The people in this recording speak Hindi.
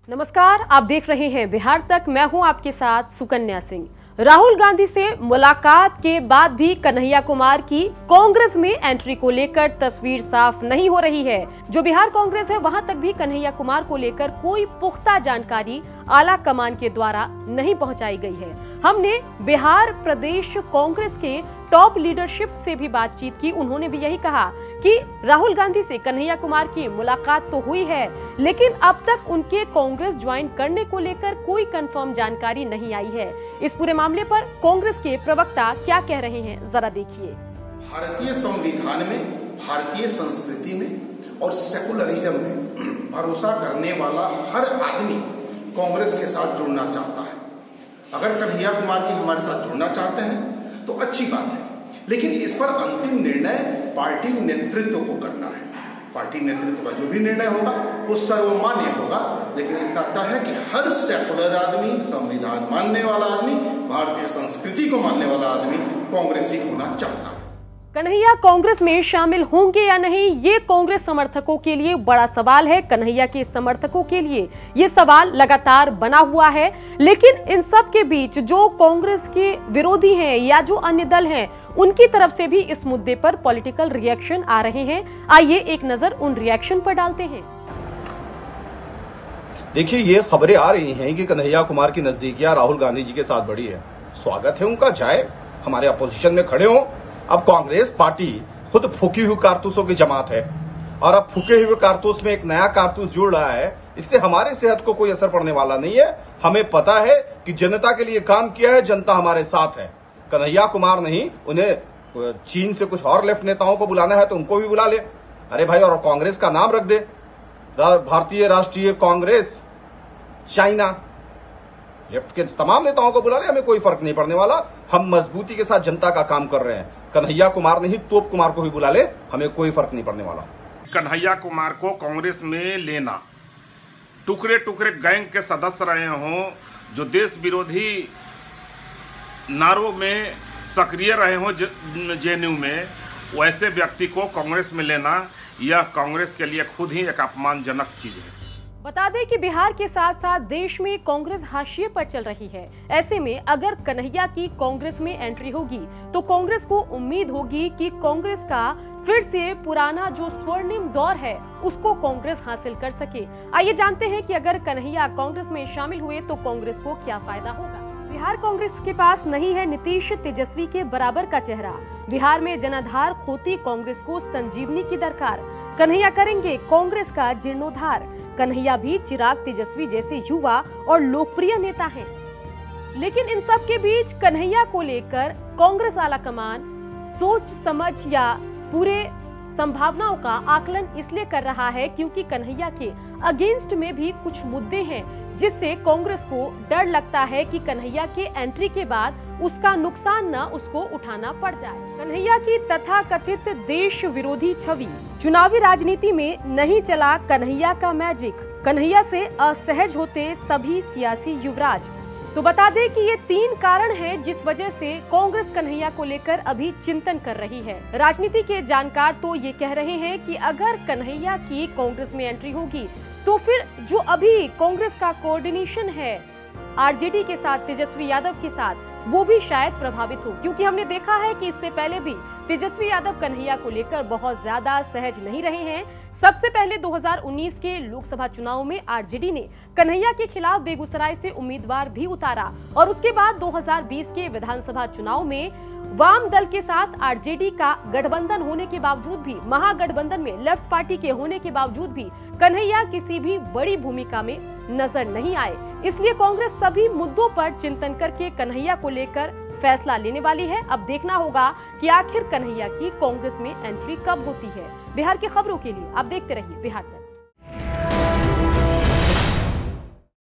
नमस्कार, आप देख रहे हैं बिहार तक। मैं हूं आपके साथ सुकन्या सिंह। राहुल गांधी से मुलाकात के बाद भी कन्हैया कुमार की कांग्रेस में एंट्री को लेकर तस्वीर साफ नहीं हो रही है। जो बिहार कांग्रेस है वहां तक भी कन्हैया कुमार को लेकर कोई पुख्ता जानकारी आला कमान के द्वारा नहीं पहुंचाई गई है। हमने बिहार प्रदेश कांग्रेस के टॉप लीडरशिप से भी बातचीत की। उन्होंने भी यही कहा कि राहुल गांधी से कन्हैया कुमार की मुलाकात तो हुई है, लेकिन अब तक उनके कांग्रेस ज्वाइन करने को लेकर कोई कंफर्म जानकारी नहीं आई है। इस पूरे मामले पर कांग्रेस के प्रवक्ता क्या कह रहे हैं, जरा देखिए। भारतीय संविधान में, भारतीय संस्कृति में और सेकुलरिज्म में भरोसा करने वाला हर आदमी कांग्रेस के साथ जुड़ना चाहता है। अगर कन्हैया कुमार जी हमारे साथ जुड़ना चाहते हैं तो अच्छी बात है, लेकिन इस पर अंतिम निर्णय पार्टी नेतृत्व को करना है। पार्टी नेतृत्व का जो भी निर्णय होगा वो सर्वमान्य होगा, लेकिन इतना तय है कि हर सेकुलर आदमी, संविधान मानने वाला आदमी, भारतीय संस्कृति को मानने वाला आदमी कांग्रेसी होना चाहता है। कन्हैया कांग्रेस में शामिल होंगे या नहीं, ये कांग्रेस समर्थकों के लिए बड़ा सवाल है। कन्हैया के समर्थकों के लिए ये सवाल लगातार बना हुआ है, लेकिन इन सब के बीच जो कांग्रेस के विरोधी हैं या जो अन्य दल हैं, उनकी तरफ से भी इस मुद्दे पर पॉलिटिकल रिएक्शन आ रहे हैं। आइए एक नजर उन रिएक्शन पर डालते हैं। देखिए, ये खबरें आ रही हैं कि कन्हैया कुमार की नजदीकियां राहुल गांधी जी के साथ बढ़ी है। स्वागत है उनका, चाहे हमारे अपोजिशन में खड़े हों। अब कांग्रेस पार्टी खुद फूकी हुई कारतूसों की जमात है, और अब फूके हुए कारतूस में एक नया कारतूस जुड़ रहा है। इससे हमारे सेहत को कोई असर पड़ने वाला नहीं है। हमें पता है कि जनता के लिए काम किया है, जनता हमारे साथ है। कन्हैया कुमार नहीं, उन्हें चीन से कुछ और लेफ्ट नेताओं को बुलाना है तो उनको भी बुला ले। अरे भाई, और कांग्रेस का नाम रख दे, भारतीय राष्ट्रीय कांग्रेस चाइना। लेफ्ट के तमाम नेताओं को बुला ले, हमें कोई फर्क नहीं पड़ने वाला। हम मजबूती के साथ जनता का काम कर रहे हैं। कन्हैया कुमार नहीं, तोप कुमार को ही बुला ले, हमें कोई फर्क नहीं पड़ने वाला। कन्हैया कुमार को कांग्रेस में लेना, टुकड़े टुकड़े गैंग के सदस्य रहे हों, जो देश विरोधी नारों में सक्रिय रहे हों जेएनयू में, वैसे व्यक्ति को कांग्रेस में लेना, यह कांग्रेस के लिए खुद ही एक अपमानजनक चीज है। बता दें कि बिहार के साथ साथ देश में कांग्रेस हाशिए पर चल रही है। ऐसे में अगर कन्हैया की कांग्रेस में एंट्री होगी तो कांग्रेस को उम्मीद होगी कि कांग्रेस का फिर से पुराना जो स्वर्णिम दौर है उसको कांग्रेस हासिल कर सके। आइए जानते हैं कि अगर कन्हैया कांग्रेस में शामिल हुए तो कांग्रेस को क्या फायदा होगा। बिहार कांग्रेस के पास नहीं है नीतीश तेजस्वी के बराबर का चेहरा। बिहार में जनाधार खोती कांग्रेस को संजीवनी की दरकार। कन्हैया करेंगे कांग्रेस का जीर्णोद्धार। कन्हैया भी चिराग तेजस्वी जैसे युवा और लोकप्रिय नेता हैं, लेकिन इन सब के बीच कन्हैया को लेकर कांग्रेस आलाकमान सोच समझ या पूरे संभावनाओं का आकलन इसलिए कर रहा है क्योंकि कन्हैया के अगेंस्ट में भी कुछ मुद्दे हैं, जिससे कांग्रेस को डर लगता है कि कन्हैया के एंट्री के बाद उसका नुकसान न उसको उठाना पड़ जाए। कन्हैया की तथाकथित देश विरोधी छवि, चुनावी राजनीति में नहीं चला कन्हैया का मैजिक। कन्हैया से असहज होते सभी सियासी युवराज। तो बता दें कि ये 3 कारण हैं जिस वजह से कांग्रेस कन्हैया को लेकर अभी चिंतन कर रही है। राजनीति के जानकार तो ये कह रहे हैं कि अगर कन्हैया की कांग्रेस में एंट्री होगी तो फिर जो अभी कांग्रेस का कोऑर्डिनेशन है आरजेडी के साथ, तेजस्वी यादव के साथ, वो भी शायद प्रभावित हो, क्योंकि हमने देखा है कि इससे पहले भी तेजस्वी यादव कन्हैया को लेकर बहुत ज्यादा सहज नहीं रहे हैं। सबसे पहले 2019 के लोकसभा चुनाव में आरजेडी ने कन्हैया के खिलाफ बेगूसराय से उम्मीदवार भी उतारा, और उसके बाद 2020 के विधानसभा चुनाव में वाम दल के साथ आरजेडी का गठबंधन होने के बावजूद भी, महागठबंधन में लेफ्ट पार्टी के होने के बावजूद भी कन्हैया किसी भी बड़ी भूमिका में नजर नहीं आए। इसलिए कांग्रेस सभी मुद्दों पर चिंतन करके कन्हैया को लेकर फैसला लेने वाली है। अब देखना होगा कि आखिर कन्हैया की कांग्रेस में एंट्री कब होती है। बिहार की खबरों के लिए आप देखते रहिए बिहार तक।